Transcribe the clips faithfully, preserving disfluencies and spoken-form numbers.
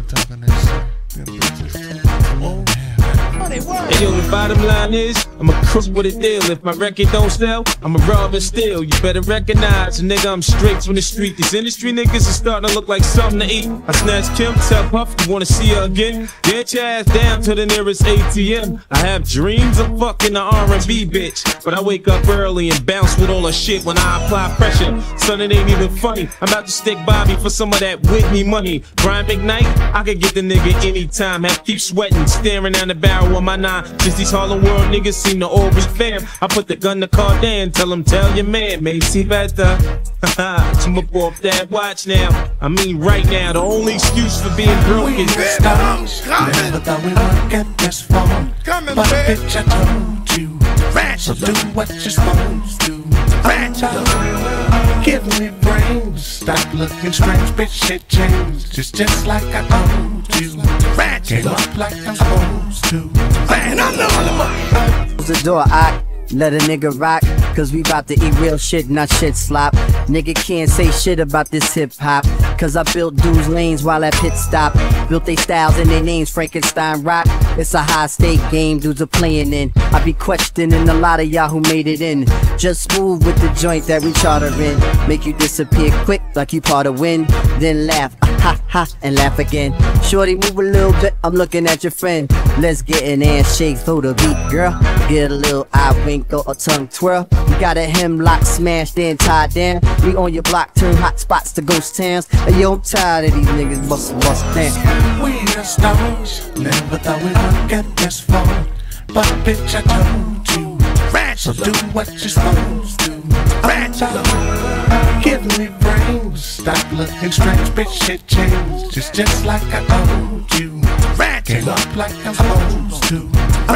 talking that shit. Them bitches. Whoa. Hey yo, the bottom line is, I'm a crook with a deal. If my record don't sell, I'ma rob and steal. You better recognize, nigga, I'm straight from the street. These industry niggas is starting to look like something to eat. I snatch Kim, tell Puff, you wanna see her again? Get your ass down to the nearest A T M. I have dreams of fucking the R and B bitch, but I wake up early and bounce with all her shit when I apply pressure. Son, it ain't even funny. I'm about to stick Bobby for some of that Whitney money. Brian McKnight, I could get the nigga anytime. Have keep sweating, staring down the barrel of my nine. Just these Harlem World niggas seem to all be fam. I put the gun to Cardan, tell him tell your man, Macy better. I'm up off that watch now. I mean right now, the only excuse for being broke is Never thought we would get this far, but bitch, I told you, so do what you're supposed to. Give me brains, stop looking strange, bitch, shit changed. Just just like I told you, came up like I'm supposed to. Close the door, I let a nigga rock, cause we bout to eat real shit, not shit slop. Nigga can't say shit about this hip-hop, cause I built dudes' lanes while at pit stop. Built they styles and their names, Frankenstein rock. It's a high-stake game dudes are playing in. I be questioning a lot of y'all who made it in. Just move with the joint that we charter in. Make you disappear quick like you part of wind. Then laugh, ah, ha ha, and laugh again. Shorty, move a little bit, I'm looking at your friend. Let's get an ass shake through the beat, girl. Get a little eye wink or a tongue twirl. You got a hemlock smashed in, tied down. We on your block, turn hot spots to ghost towns. Hey, yo, I'm tired of these niggas bust bust down. We are stars, never thought we would get this far, but bitch, I told you, so do what you're supposed to. Give me brains, stop looking strange, bitch, shit changed. Just just like I told you, came up like I'm supposed to.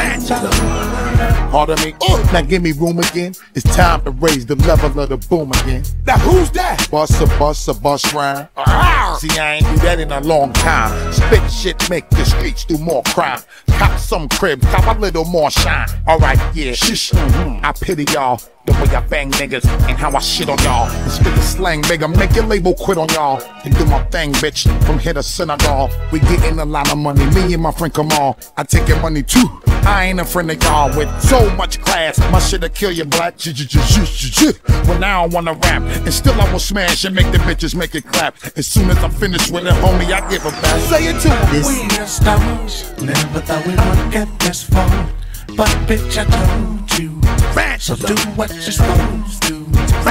Pardon me, uh, now give me room again. It's time to raise the level of the boom again. Now who's that? Bust a bust a bust rhyme. See, I ain't do that in a long time. Spit shit, make the streets do more crime. Cop some cribs, cop a little more shine. Alright, yeah, shush. Mm-hmm. I pity y'all, the way I bang niggas and how I shit on y'all. And spit the slang, nigga, make your label quit on y'all. And do my thing, bitch, from here to Senegal. We getting a lot of money, me and my friend Kamal. I take your money too. I ain't a friend of y'all with so much class. My shit'll kill you black. Well, now I wanna rap, and still I will smash and make the bitches make it clap. As soon as I'm finished with it, homie, I give a back. Say it to me. We are stars, never thought we would get this far, but bitch, I told you, so do what you're supposed to.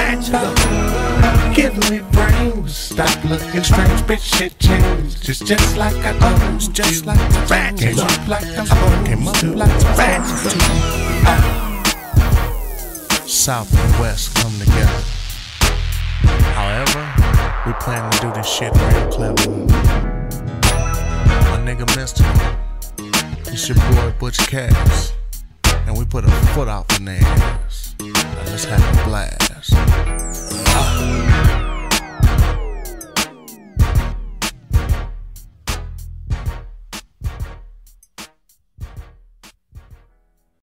Give me brains, stop looking strange, bitch, shit changed. Just just like I told you, just like I came up like I'm supposed to. South and West come together. However, we plan to do this shit real clever. My nigga Mister, it's your boy Butch Cass, and we put a foot out in their ass. Now let's have a blast. Uh.